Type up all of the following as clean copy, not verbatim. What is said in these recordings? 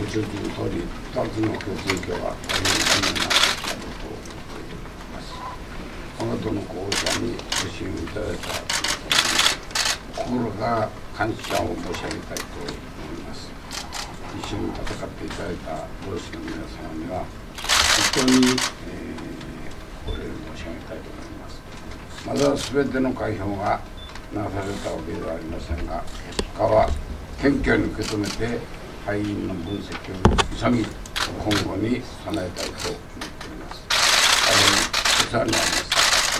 承知の通り、2つの共通項は大変大変なことだと思います。我が党の候補者にご支援いただいた心から感謝を申し上げたいと思います。一緒に戦っていただいた同志の皆様には、本当に、お礼申し上げたいと思います。まだ全ての開票がなされたわけではありませんが、結果は謙虚に受け止めて、敗因の分析を急ぎ、今後に備えたいと思っております。お世話になります。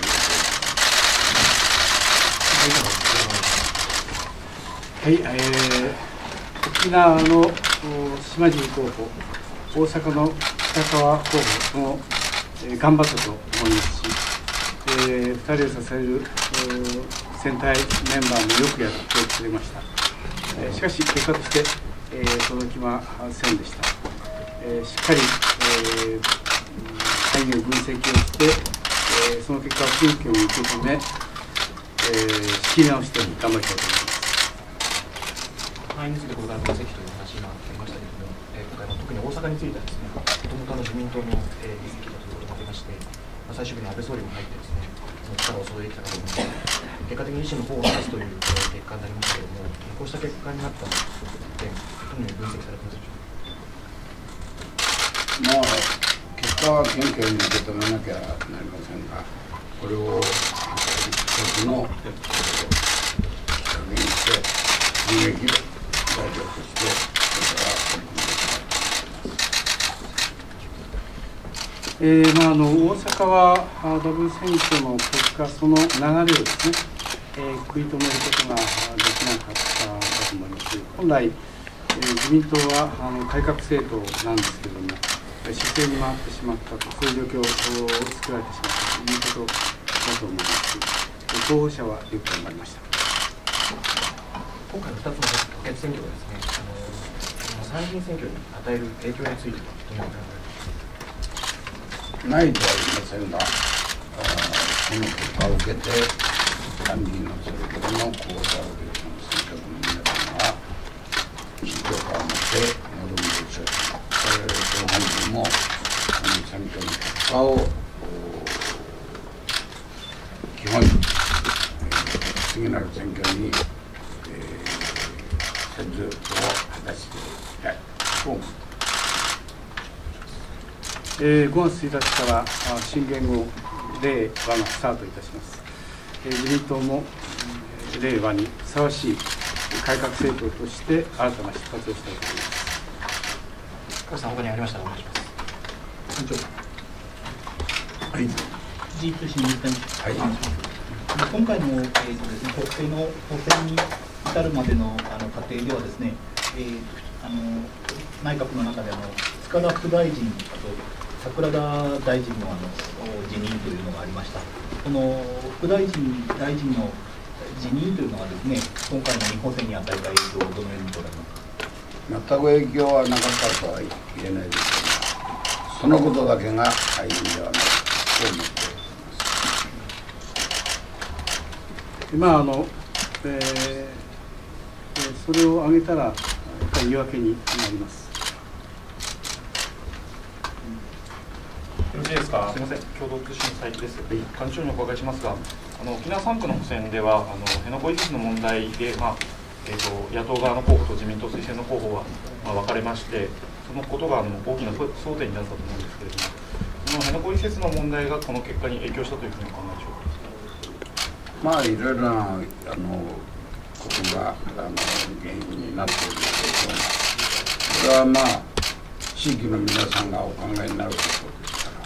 はい、沖縄の島尻候補、大阪の北川候補も、頑張ったと思いますし、2人を支える選対メンバーもよくやってくれました。しかし、結果として、届きませんでした。しっかり、会議を分析をして、その結果を謙虚に受け止め、仕切り直して頑張りたいと思います。 範囲についてこれから分析という話がありましたけれども、今回は特に大阪についてはですね、もともと自民党の議席だということがありまして、最終日に安倍総理も入ってですね、その力を揃えてきたかと思います。結果的に維新の方を出すという結果になりましたけれども、こうした結果になった点、どのように分析されてますでしょうか。 まあ、結果は謙虚に受け止めなきゃなりませんが、これを一つのきっかけにして、反撃で代表として、これから取り組んでいきたいと思います。大阪はダブル選挙の結果、その流れをですね、食い止めることができなかったんだと思います。本来、自民党は改革政党なんですけれども、姿勢に回ってしまったと、そういう状況を作られてしまったということだと思います。候補者はよく頑張りました。 今回の2つの補欠選挙がですね、参議院選挙に与える影響についてはどのように考えますか。 ないとは言いませんが、この結果を受けて、参議院のそれぞれの候補者を選挙区の皆様は、緊張感を持って臨むでしょう。本人も、この選挙の結果を基本に、次なる選挙に、戦力を果たしていきたいと思います。 5月1日から新元号令和がスタートいたします。自民党も令和にふさわしい改革政党として新たな出発をしたいと思います。 加藤さん、他にありましたらお願いします。 官庁はい。 G 通信水谷はい。 今回の、ですね、国政の補選に至るまでの過程ではですね、内閣の中で塚田副大臣と桜田大臣の辞任というのがありました。この副大臣の辞任というのはですね、今回の日本選に与えた影響をどのように捉えますか。 全く影響はなかったとは言えないですが、そのことだけが敗因ではないと思っております。 それを挙げたらやっぱり言い訳になります。 よろしいですか。すみません、共同通信佐伯です。幹事長にお伺いしますが、沖縄3区の補選では辺野古移設の問題で、野党側の候補と自民党推薦の候補は、分かれまして、そのことが大きな争点になったと思うんですけれども、その辺野古移設の問題がこの結果に影響したというふうにお考えでしょうか。 まあいろいろなことが原因になっているんですけど、これはまあ地域の皆さんがお考えになることですから、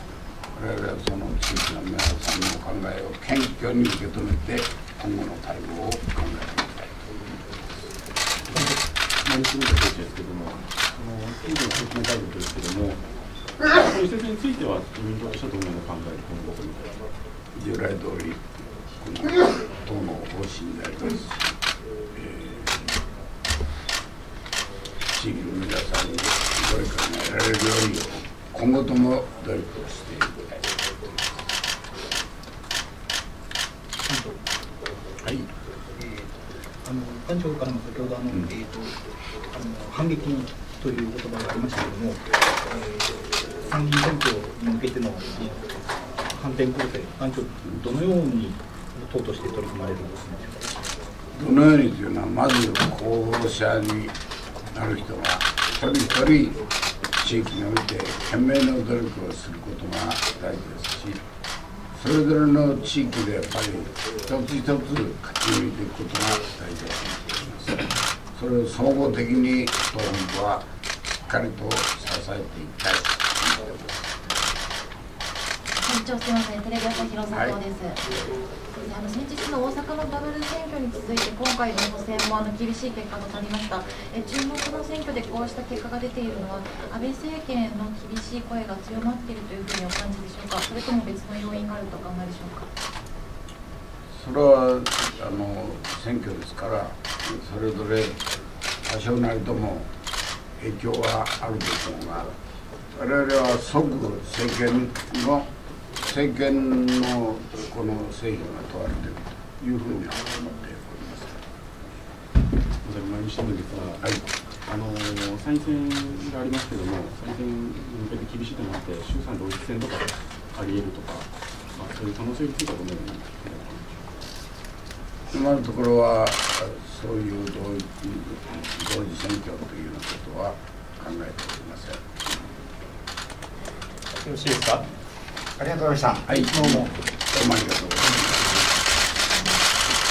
我々はその地域の皆さんのお考えを謙虚に受け止めて今後の対応を考えていきたいと思います。 住田選手ですけれども、以前説明会議ですけれども、この移設については自民党としてはどのような考えで今後従来通りこの党の方針でありますし、地域の皆さんにどれかが得られるように今後とも努力をしていきたいと思います。はい。 官庁からも先ほど反撃とという言葉がありましたけれども、参議院選挙に向けての反転攻勢、どのように党として取り組まれるんですか。 どのようにというのは、まず候補者になる人が一人一人地域において懸命の努力をすることが大事ですし、それぞれの地域でやっぱり一つ一つ勝ち抜いていくことが大事だと思っています。それを総合的に党本部はしっかりと支えていきたいと思っています。 会長、すみません、テレビ朝日の佐藤です。先日の大阪のダブル選挙に続いて、今回の補選も厳しい結果となりました。注目の選挙でこうした結果が出ているのは、安倍政権の厳しい声が強まっているというふうにお感じでしょうか、それとも別の要因があるとお考えでしょうか。 それは選挙ですから、それぞれ多少なりとも影響はあるでしょうが、我々は即政権のこの制御が問われているというふうには思っております。 毎日新聞ですが、参院選がありますけれども、参院選に向けて厳しいとなって、衆参同一選とかあり得るとか、そういう可能性についてはどのように今のところは、そういう同時選挙というようなことは考えておりません。 よろしいですか。 ありがとうございました。 はい、どうもありがとうございました。